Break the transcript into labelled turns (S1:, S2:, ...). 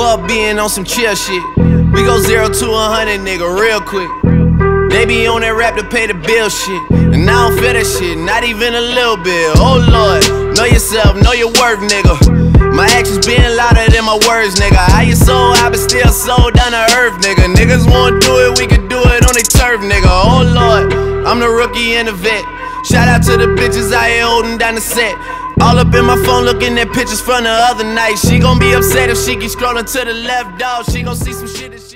S1: up being on some chill shit. We go 0 to 100, nigga, real quick. They be on that rap to pay the bill shit, and I don't feel that shit, not even a little bit. Oh Lord, know yourself, know your worth, nigga. My actions being louder than my words, nigga. How you so high but still so down to earth, nigga. Niggas won't do it, we can do it on the turf, nigga. Oh Lord, I'm the rookie and the vet. Shout out to the bitches out here holding down the set. All up in my phone looking at pictures from the other night. She gon' be upset if she keep scrolling to the left, dog. She gon' see some shit that